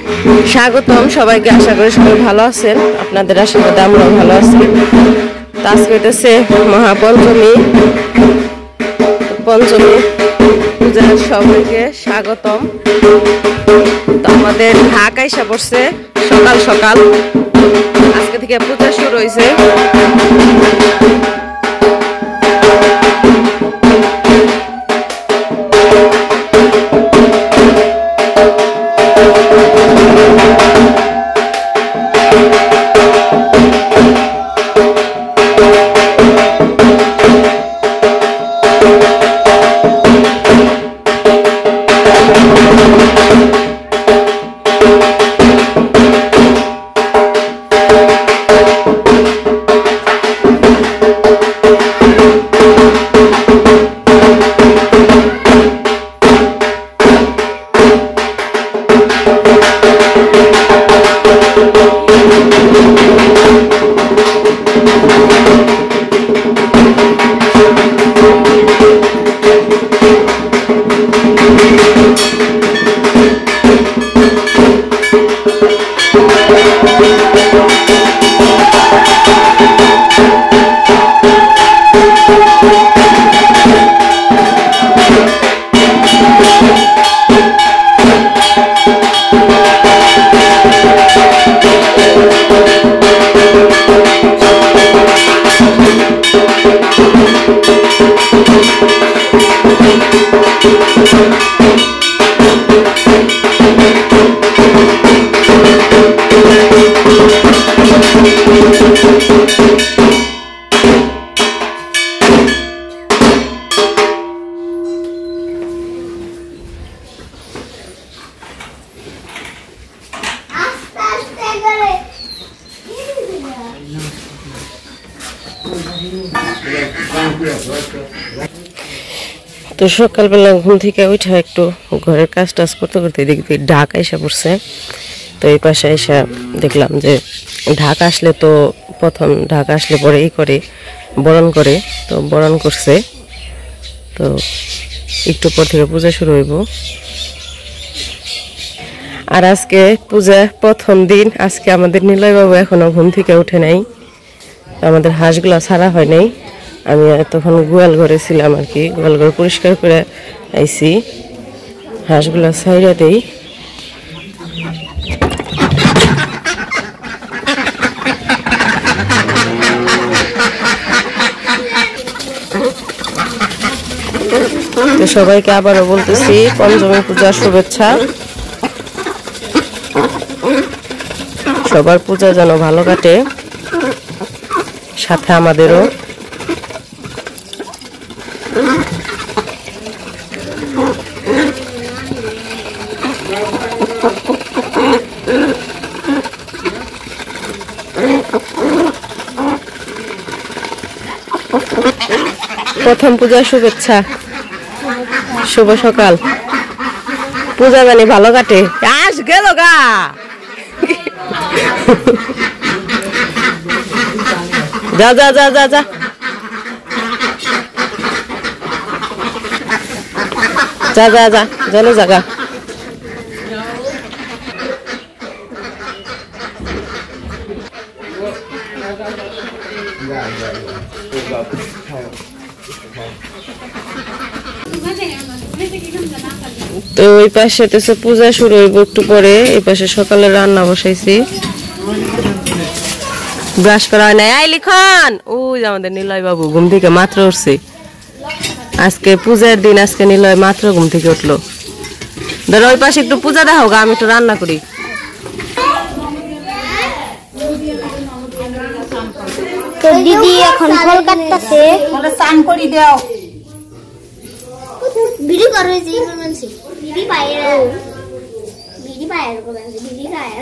স্বাগতম সবাইকে। আশা করি সবাই ভালো আছেন, আপনাদের আশীর্বাদে আমরাও ভালো আছি। তো আজকে হইতেছে মহাপঞ্চমী, পঞ্চমী পূজার সবাইকে স্বাগতম। তো আমাদের ঢাক আইসা পড়ছে সকাল সকাল, আজকে থেকে পূজা শুরু হয়েছে। তো সকালবেলা ঘুম থেকে উঠে একটু ঘরের কাজ টাজ করতে করতে দেখি ঢাক এসে পড়ছে। তো এই পাশে এসে দেখলাম যে ঢাক আসলে তো প্রথম ঢাক আসলে পরে এই করে বরণ করে, তো বরণ করছে। তো একটু পর থেকে পূজা শুরু হইব। আর আজকে পূজা প্রথম দিন, আজকে আমাদের নিলয়বাবু এখনো ঘুম থেকে উঠে নাই, আমাদের হাঁসগুলা ছাড়া হয় নাই। আমি তখন গোয়াল ঘরে ছিলাম আর কি, গোয়াল ঘর পরিষ্কার করে আইছি, হাঁসগুলা ছাইড়া দেই। তো সবাইকে আবারও বলতেছি পঞ্চমী পূজার শুভেচ্ছা। সবার পূজা যেন ভালো কাটে, সাথে আমাদেরও। প্রথম পূজার শুভেচ্ছা, শুভ সকাল, পূজা জানি ভালো কাটে। আস গেল গা যা যা যা যা যা যা যা যা চলো জাগা। তো ওই পাশে তো পূজা শুরু হইব একটু পরে। এই পাশে সকালে রান্না বসাইছি, ব্রাশ করা হয় নাই। আই লিখন, ওই আমাদের নিলয় বাবু ঘুম থেকে মাত্র উঠছে। আজকে পূজার দিন, আজকে নিলয় মাত্র ঘুম থেকে উঠলো। ধরো ওই পাশে একটু পূজা দেখো গা, আমি একটু রান্না করি। তো দিদি এখন ফল কাটতেছে, ওটা স্নান করি দাও। ভিডিও করে যে ইমার্জেন্সি দিদি পায়ের কোবানছে দিদি পায়ের।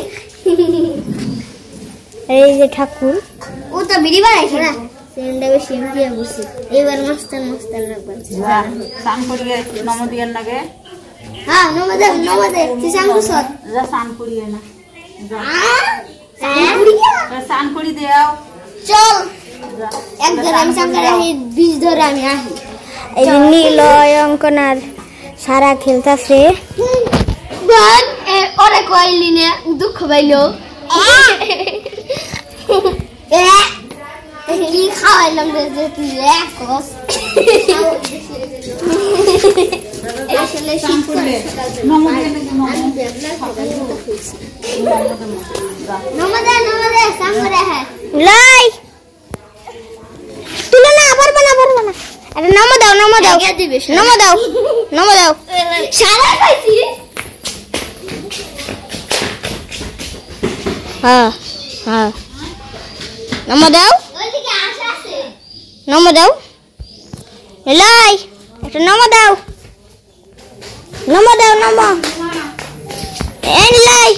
এই যে ঠাকুর, ও তো ভিডিও বানাইছে না, সেন্ডা বেশি দিয়ে বসে। এবার মাস্টার লাগবে। স্নান করিয়ে নমদিয়ার লাগে। হ্যাঁ নমদে তুই স্নান করছ? যা স্নান করিয়ে না, স্নান করি দাও। চল একজন আমি স্নান করে আসি, 20 ধরে আমি আসি। এই নীলয় অঙ্কনার সারা খেলতেছে। ওরে কইলি না দুঃখ পাইলো কি খাওয়াইলাম যে তুই একস আসলে নমদে সামনে হ্যাঁ লাই তুলে না পারবে না আরে নম দাও সারা খাইছি হ্যাঁ নম দাও ওইদিকে আশা আছে নম দাও লাই এটা নম দাও এই লাই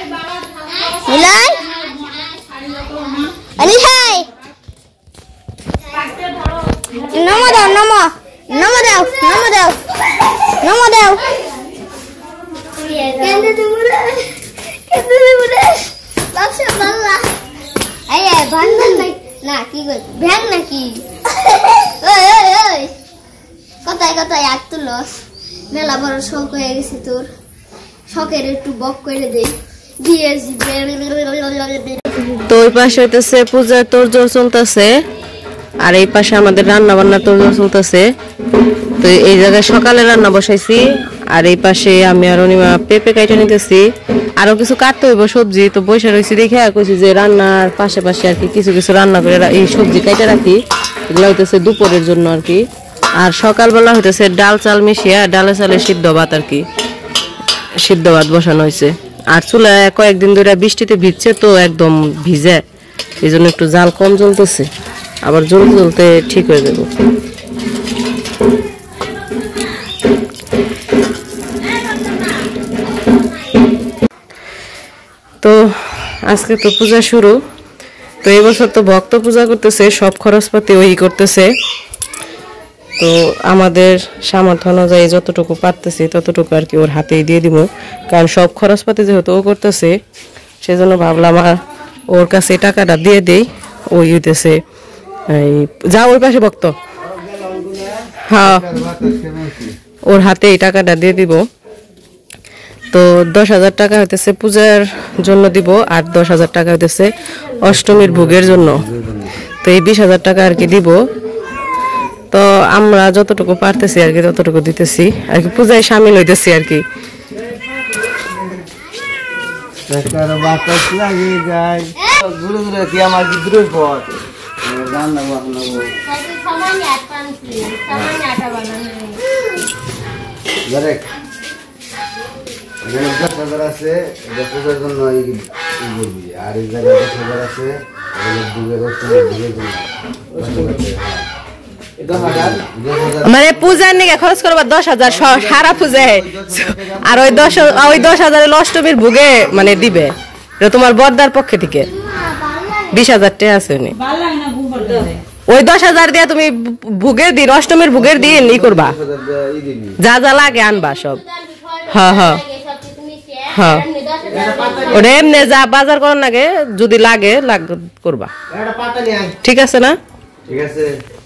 আলি হাই নম দাও কেন্দে দিবুরে বাক্স বাংলা এই বান্ধন না কি কই ব্যাং নাকি ওই কথায় আগ তুলস মেলা বড় শখ হয়ে গেছে তোর শখের একটু বক করে দেই দিয়েছি তো ওই পাশে হইতেছে পূজার তোড়জোড় চলতেছে আর এই পাশে আমাদের রান্না বান্নার তোড়জোড় চলতেছে। তো এই জায়গায় সকালে রান্না বসাইছি আর এই পাশে আমি আর অনিমা পেঁপে কাইটা নিতেছি, আরো কিছু কাটতে হইব সবজি। তো বসে রয়েছি দেখে কইছি যে রান্নার পাশে আর কি কিছু রান্না করে এই সবজি কাইটা রাখি, এগুলো হইতেছে দুপুরের জন্য আর কি। আর সকালবেলা হইতেছে ডাল চাল মিশিয়ে ডালে চালে সিদ্ধ ভাত আর কি, সিদ্ধ ভাত বসানো হয়েছে। আর চুলায় কয়েকদিন ধরে বৃষ্টিতে ভিজছে তো একদম ভিজে, এই জন্য একটু জাল কম জ্বলতেছে, আবার জ্বলতে ঠিক হয়ে যাবে। তো আজকে তো পূজা শুরু, তো এই বছর তো ভক্ত পূজা করতেছে, সব খরচপাতি ওই করতেছে। তো আমাদের সামর্থ্য অনুযায়ী যতটুকু পারতেছি ততটুকু আর কি ওর হাতেই দিয়ে দিব, কারণ সব খরচপাতি যেহেতু ও করতেছে সেজন্য ভাবলাম ওর কাছে টাকাটা দিয়ে দেই। ওই হইতেছে যা ওই পাশে ভক্ত, হ্যাঁ ওর হাতে এই টাকাটা দিয়ে দিব। তো 10,000 টাকা হইতেছে পূজার জন্য দিব আর 10,000 টাকা হইতেছে অষ্টমীর ভোগের জন্য। তো এই 20,000 টাকা আর কি দিব। তো আমরা যতটুকু পারতেছি আর কি ততটুকু দিতেছি আর কি, পূজায় সামিল হইতেছি আর কি। আছে এটা পূজার জন্য আর এই জায়গায় 10,000 আছে মানে পূজার নিকে খরচ করবা 10,000 সারা পূজায়, আর ওই 10,000 অষ্টমীর ভোগে মানে দিবে, তোমার বর্দার পক্ষে থেকে 20,000 টাকা আছে। ওই 10,000 দিয়ে তুমি ভোগের দিন, অষ্টমীর ভোগের দিন ই করবা, যা যা লাগে আনবা সব। হ্যাঁ ওটা এমনি যা বাজার করার লাগে, যদি লাগে করবা, ঠিক আছে না? ঠিক আছে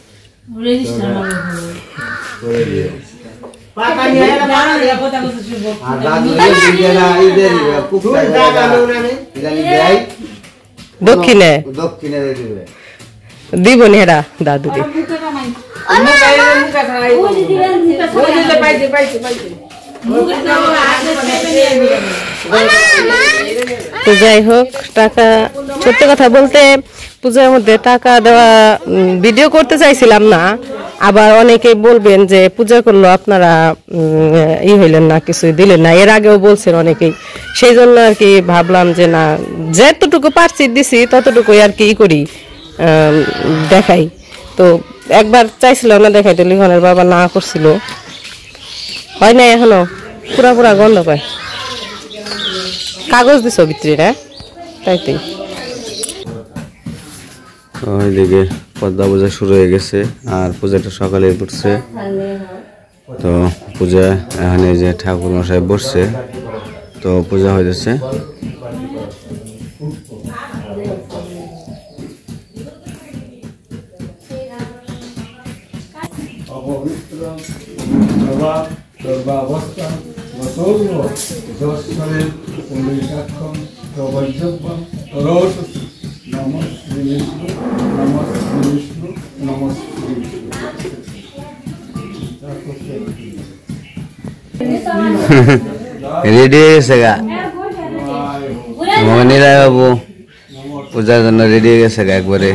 দক্ষিণে দিব নেহরা দাদু দি। তো যাই হোক, টাকা সত্যি কথা বলতে পূজার মধ্যে টাকা দেওয়া ভিডিও করতে চাইছিলাম না, আবার অনেকেই বলবেন যে পূজা করলো আপনারা হইলেন না, কিছুই দিলেন না, এর আগেও বলছেন অনেকেই, সেই জন্য আর কি ভাবলাম যে না, যতটুকু পারছি দিছি ততটুকুই আর কি করি, দেখাই। তো একবার চাইছিলাম না দেখাইতে, লিখনের বাবা না করছিল, হয় না এখনো পুরা গন্ধ পায়। কাগজ দিছ ভিতরে না, তাইতেই। ওইদিকে পদ্মা পূজা শুরু হয়ে গেছে আর পূজাটা সকালে পড়ছে। তো পূজা এখানে যে ঠাকুর মশাই বসছে, তো পূজা হয়েছে। পুলিশাক্ষম প্রবজ্জব্যম রোষ নমঃ শ্রী বিষ্ণু নমঃ শ্রী বিষ্ণু নমঃ শ্রী বিষ্ণু। রেডি হয়ে গেছে গা নীলাই বাবু পূজার জন্য রেডি হয়ে গেছে গা একবারে।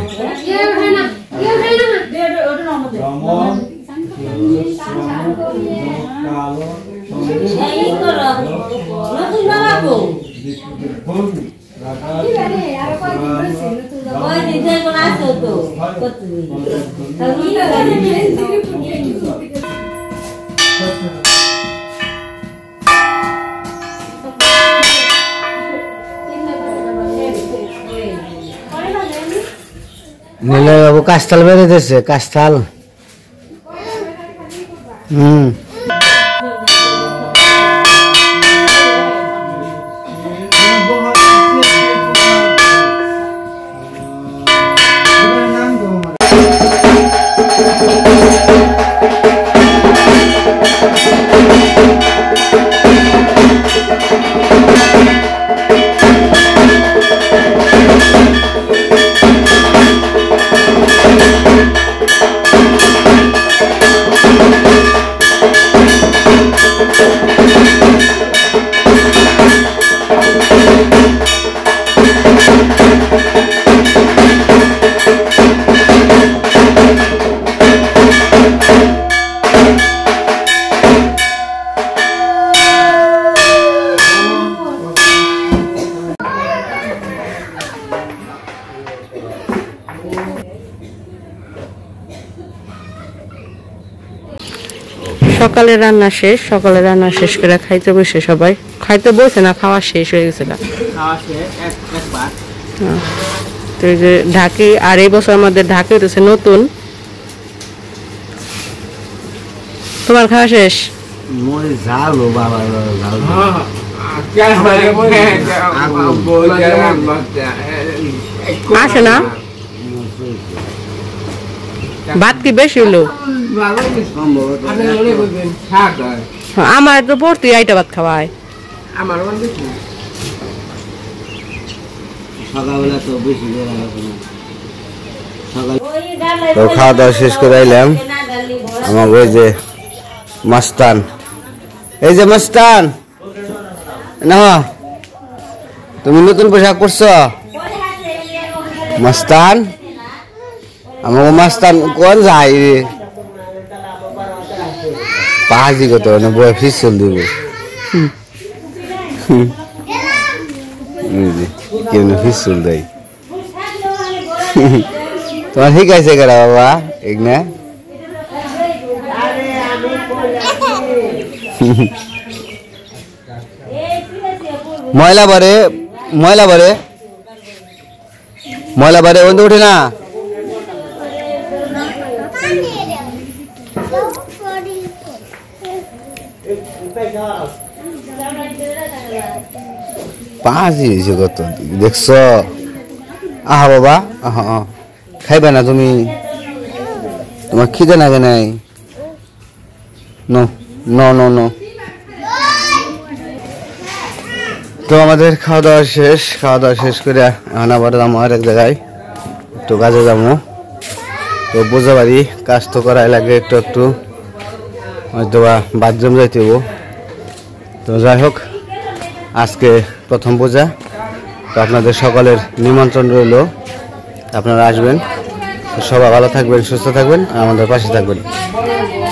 নীলাই বাবু কাস্তাল বেড়েছে কাস্তাল। সকালে রান্না শেষ করে খাইতে বসে সবাই। খাইতে বসে না, খাওয়া শেষ হয়ে গেছে। তো এই যে ঢাকি, আর এই বছর আমাদের ঢাকি হতেছে নতুন। তোমার খাওয়া শেষ? আসে না ভাত কি বেশি হলো? আমার তো পড়তে আইটা ভাত খাওয়ায়। তো খাওয়া দাওয়া শেষ করে আইলাম। আমার ওই যে মাস্তান, এই যে মাস্তান না, তুমি নতুন পোশাক পরছো মাস্তান? আমার মাস্তান কোন যায় রে পাহাজি কত না বয় ফিসল দিব কেমন ফিসল দেয়। তোমার ঠিক আছে কেরা বাবা এগনা ময়লা বারে বন্ধু উঠে না। পাঁচই হয়েছে কত দেখছ? আহা বাবা আহা খাইবে না তুমি? তোমার খিদে লাগে নাই? No no no no. তো আমাদের খাওয়া দাওয়া শেষ করে এখন আবার যাবো আর এক জায়গায়, একটু কাজে যাবো। তো বুঝতে পারি কাজ তো করাই লাগে একটু হয়তো বা বাথরুম যাইতে হবো। তো যাই হোক, আজকে প্রথম পূজা, তো আপনাদের সকলের নিমন্ত্রণ রইল, আপনারা আসবেন। সবাই ভালো থাকবেন, সুস্থ থাকবেন, আর আমাদের পাশে থাকবেন।